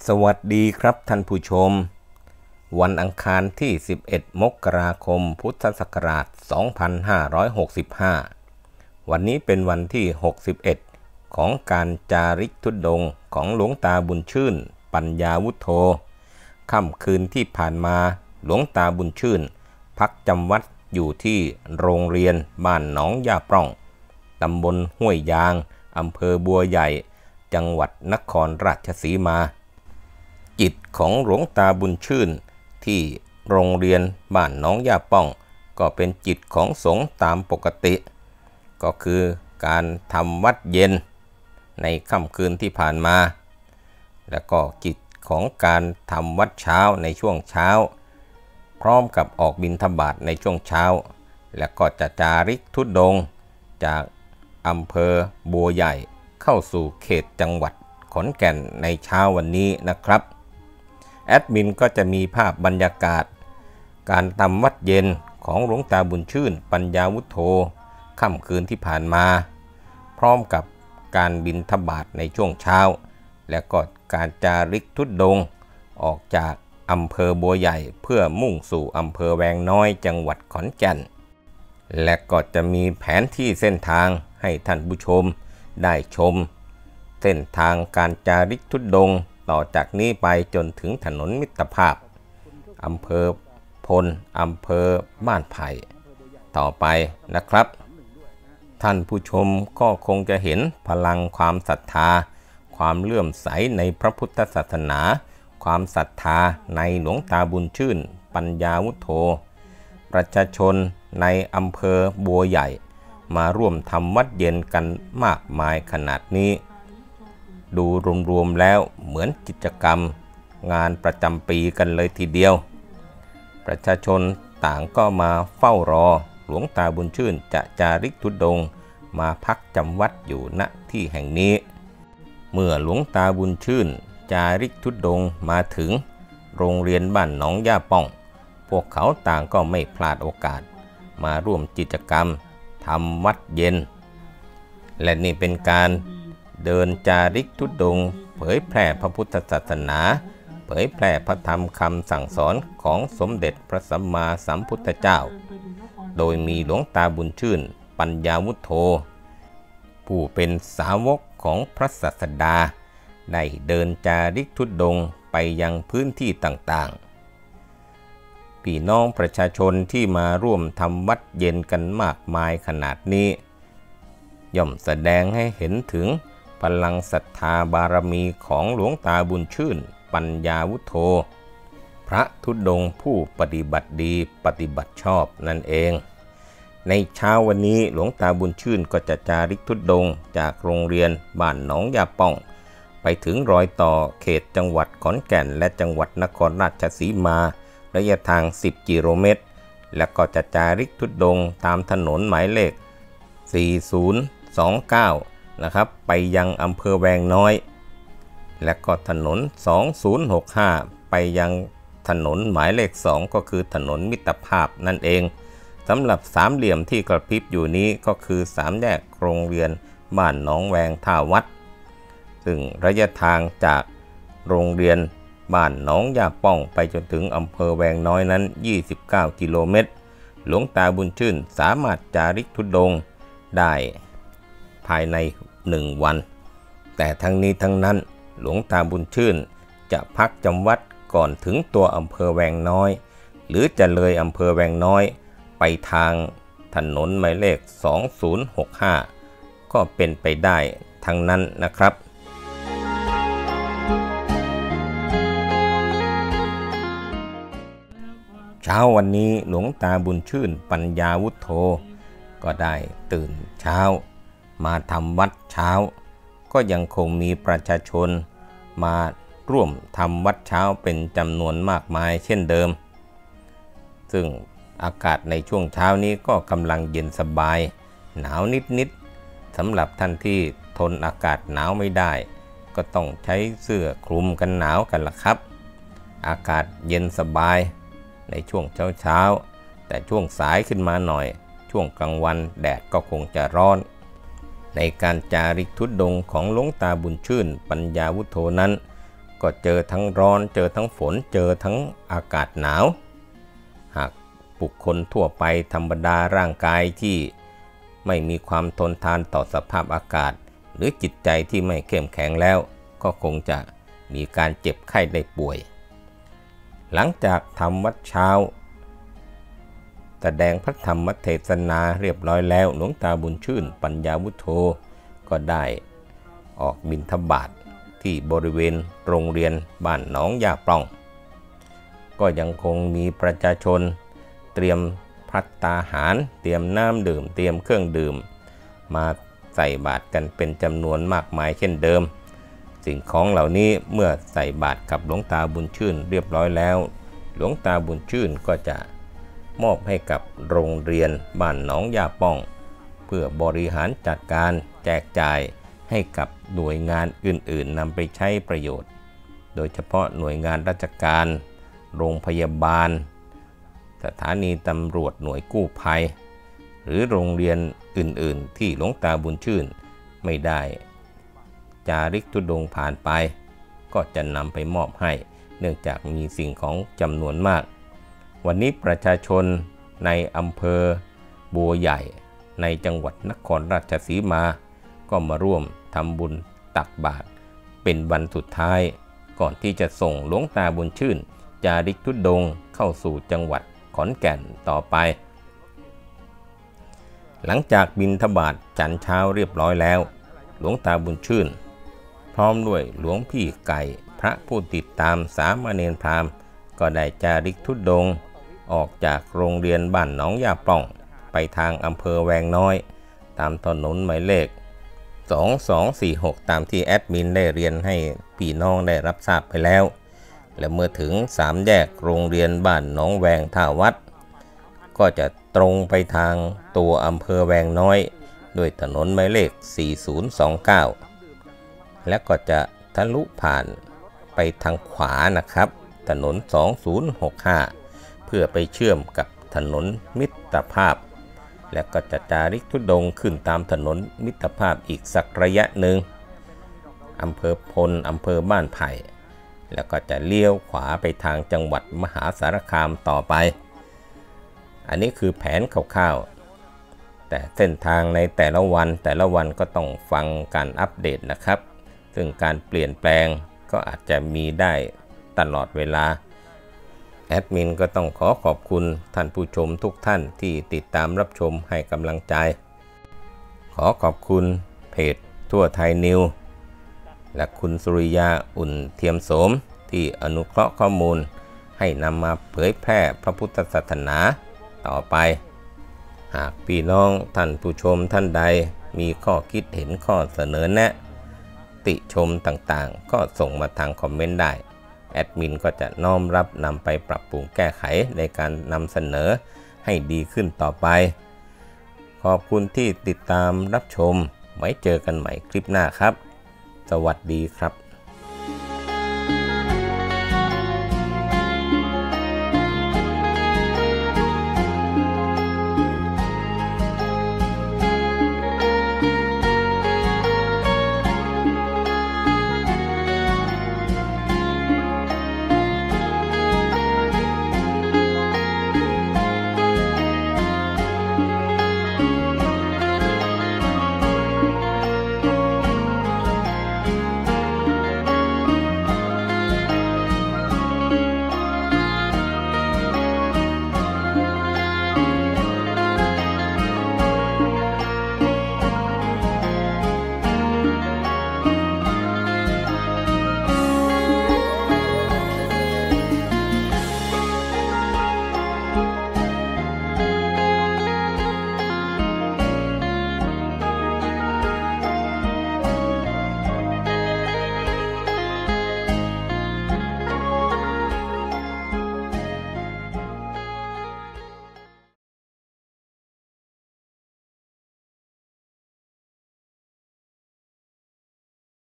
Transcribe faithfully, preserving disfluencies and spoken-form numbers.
สวัสดีครับท่านผู้ชมวันอังคารที่สิบเอ็ดมกราคมพุทธศักราชสองพันห้าร้อยหกสิบห้าวันนี้เป็นวันที่หกสิบเอ็ดของการจาริกธุดงค์ของหลวงตาบุญชื่นปัญญาวุฒโธค่ำคืนที่ผ่านมาหลวงตาบุญชื่นพักจำวัดอยู่ที่โรงเรียนบ้านหนองยาปร่องตำบลห้วยยางอำเภอบัวใหญ่จังหวัดนครราชสีมาจิตของหลวงตาบุญชื่นที่โรงเรียนบ้านหนองยาป้องก็เป็นจิตของสงฆ์ตามปกติก็คือการทำวัดเย็นในค่ำคืนที่ผ่านมาแล้วก็จิตของการทำวัดเช้าในช่วงเช้าพร้อมกับออกบิณฑบาตในช่วงเช้าแล้วก็จะจาริกธุดงค์จากอำเภอบัวใหญ่เข้าสู่เขตจังหวัดขอนแก่นในเช้าวันนี้นะครับแอดมินก็จะมีภาพบรรยากาศการทำวัดเย็นของหลวงตาบุญชื่นปัญญาวุฒโธค่ำคืนที่ผ่านมาพร้อมกับการบิณฑบาตในช่วงเช้าและก็การจาริกธุดงค์ออกจากอำเภอบัวใหญ่เพื่อมุ่งสู่อำเภอแวงน้อยจังหวัดขอนแก่นและก็จะมีแผนที่เส้นทางให้ท่านผู้ชมได้ชมเส้นทางการจาริกธุดงค์ต่อจากนี้ไปจนถึงถนนมิตรภาพอำเภอพลอำเภอบ้านไผ่ต่อไปนะครับท่านผู้ชมก็คงจะเห็นพลังความศรัทธาความเลื่อมใสในพระพุทธศาสนาความศรัทธาในหลวงตาบุญชื่นปัญญาวุฒโธประชาชนในอำเภอบัวใหญ่มาร่วมทำวัดเย็นกันมากมายขนาดนี้ดูรวมๆแล้วเหมือนกิจกรรมงานประจำปีกันเลยทีเดียวประชาชนต่างก็มาเฝ้ารอหลวงตาบุญชื่นจะจาริกธุดงค์มาพักจำวัดอยู่ณที่แห่งนี้เมื่อหลวงตาบุญชื่นจาริกธุดงค์มาถึงโรงเรียนบ้านหนองย่าป้องพวกเขาต่างก็ไม่พลาดโอกาสมาร่วมกิจกรรมทำวัดเย็นและนี่เป็นการเดินจาริกธุดงค์เผยแพร่พระพุทธศาสนาเผยแพร่พระธรรมคำสั่งสอนของสมเด็จพระสัมมาสัมพุทธเจ้าโดยมีหลวงตาบุญชื่นปัญญาวุฒโธผู้เป็นสาวกของพระศาสดาได้เดินจาริกธุดงค์ไปยังพื้นที่ต่างๆพี่น้องประชาชนที่มาร่วมทำวัดเย็นกันมากมายขนาดนี้ย่อมแสดงให้เห็นถึงพลังศรัทธาบารมีของหลวงตาบุญชื่นปัญญาวุฒโธพระธุดงค์ผู้ปฏิบัติดีปฏิบัติชอบนั่นเองในเช้าวันนี้หลวงตาบุญชื่นก็จะจาริกธุดงค์จากโรงเรียนบ้านหนองยาป้องไปถึงรอยต่อเขตจังหวัดขอนแก่นและจังหวัดนครราชสีมาระยะทางสิบกิโลเมตรและก็จะจาริกธุดงค์ตามถนนหมายเลขสี่ศูนย์สองเก้านะครับไปยังอำเภอแวงน้อยและก็ถนนสองศูนย์หกห้าไปยังถนนหมายเลขสองก็คือถนนมิตรภาพนั่นเองสำหรับสามเหลี่ยมที่กระพริบอยู่นี้ก็คือสามแยกโรงเรียนบ้านหนองแวงท่าวัดซึ่งระยะทางจากโรงเรียนบ้านหนองยาป้องไปจนถึงอำเภอแวงน้อยนั้นยี่สิบเก้ากิโลเมตรหลวงตาบุญชื่นสามารถจาริกธุดงค์ได้ภายในหนึ่งวันแต่ทั้งนี้ทั้งนั้นหลวงตาบุญชื่นจะพักจำวัดก่อนถึงตัวอำเภอแวงน้อยหรือจะเลยอำเภอแวงน้อยไปทางถนนหมายเลขสองศูนย์หกห้าก็เป็นไปได้ทั้งนั้นนะครับเช้าวันนี้หลวงตาบุญชื่นปัญญาวุฒโธก็ได้ตื่นเช้ามาทำวัดเช้าก็ยังคงมีประชาชนมาร่วมทำวัดเช้าเป็นจำนวนมากมายเช่นเดิมซึ่งอากาศในช่วงเช้านี้ก็กำลังเย็นสบายหนาวนิดๆสำหรับท่านที่ทนอากาศหนาวไม่ได้ก็ต้องใช้เสื้อคลุมกันหนาวกันล่ะครับอากาศเย็นสบายในช่วงเช้าๆแต่ช่วงสายขึ้นมาหน่อยช่วงกลางวันแดดก็คงจะร้อนในการจาริกธุดงค์ของหลวงตาบุญชื่นปัญญาวุฒโธนั้นก็เจอทั้งร้อนเจอทั้งฝนเจอทั้งอากาศหนาวหากบุคคลทั่วไปธรรมดาร่างกายที่ไม่มีความทนทานต่อสภาพอากาศหรือจิตใจที่ไม่เข้มแข็งแล้วก็คงจะมีการเจ็บไข้ได้ป่วยหลังจากทำวัดเช้าแสดงพระธรรมเทศนาเรียบร้อยแล้วหลวงตาบุญชื่นปัญญาวุฒโธก็ได้ออกบิณฑบาตที่บริเวณโรงเรียนบ้านหนองยาปล่องก็ยังคงมีประชาชนเตรียมภัตตาหารเตรียมน้ำดื่มเตรียมเครื่องดื่มมาใส่บาตรกันเป็นจำนวนมากมายเช่นเดิมสิ่งของเหล่านี้เมื่อใส่บาตรกับหลวงตาบุญชื่นเรียบร้อยแล้วหลวงตาบุญชื่นก็จะมอบให้กับโรงเรียนบ้านหนองยาป้องเพื่อบริหารจัดการแจกจ่ายให้กับหน่วยงานอื่นๆนำไปใช้ประโยชน์โดยเฉพาะหน่วยงานราชการโรงพยาบาลสถานีตำรวจหน่วยกู้ภัยหรือโรงเรียนอื่นๆที่หลวงตาบุญชื่นไม่ได้จาริกธุดงค์ผ่านไปก็จะนำไปมอบให้เนื่องจากมีสิ่งของจำนวนมากวันนี้ประชาชนในอำเภอบัวใหญ่ในจังหวัดนครราชสีมาก็มาร่วมทำบุญตักบาตรเป็นวันสุดท้ายก่อนที่จะส่งหลวงตาบุญชื่นจาริกธุดงค์เข้าสู่จังหวัดขอนแก่นต่อไปหลังจากบิณฑบาตฉันเช้าเรียบร้อยแล้วหลวงตาบุญชื่นพร้อมด้วยหลวงพี่ไก่พระผู้ติดตามสามเณรพราหมณ์ก็ได้จาริกธุดงค์ออกจากโรงเรียนบ้านหนองยาปล่องไปทางอำเภอแวงน้อยตามถนนหมายเลขสองสองสี่หกตามที่แอดมินได้เรียนให้พี่น้องได้รับทราบไปแล้วและเมื่อถึงสามแยกโรงเรียนบ้านหนองแวงท่าวัดก็จะตรงไปทางตัวอำเภอแวงน้อยด้วยถนนหมายเลขสี่ศูนย์สองเก้าและก็จะทะลุผ่านไปทางขวานะครับถนนสองศูนย์หกห้าเพื่อไปเชื่อมกับถนนมิตรภาพและก็จะจาริกธุดงค์ขึ้นตามถนนมิตรภาพอีกสักระยะหนึ่งอำเภอพลอำเภอบ้านไผ่แล้วก็จะเลี้ยวขวาไปทางจังหวัดมหาสารคามต่อไปอันนี้คือแผนคร่าวๆแต่เส้นทางในแต่ละวันแต่ละวันก็ต้องฟังการอัปเดตนะครับซึ่งการเปลี่ยนแปลงก็อาจจะมีได้ตลอดเวลาแอดมินก็ต้องขอขอบคุณท่านผู้ชมทุกท่านที่ติดตามรับชมให้กำลังใจขอขอบคุณเพจทั่วไทยนิวและคุณสุริยาอุ่นเทียมโสมที่อนุเคราะห์ข้อมูลให้นำมาเผยแพร่พระพุทธศาสนาต่อไปหากพี่น้องท่านผู้ชมท่านใดมีข้อคิดเห็นข้อเสนอแนะติชมต่างๆก็ส่งมาทางคอมเมนต์ได้แอดมินก็จะน้อมรับนำไปปรับปรุงแก้ไขในการนำเสนอให้ดีขึ้นต่อไปขอบคุณที่ติดตามรับชมไว้เจอกันใหม่คลิปหน้าครับสวัสดีครับ